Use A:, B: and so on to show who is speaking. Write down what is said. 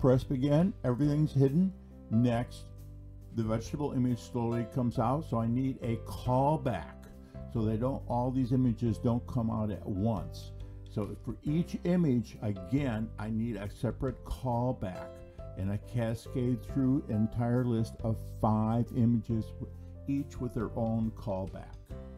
A: press begin, everything's hidden. Next, the vegetable image slowly comes out, so I need a callback so they don't, all these images don't come out at once. So for each image, again, I need a separate callback, and I cascade through an entire list of 5 images, each with their own callback.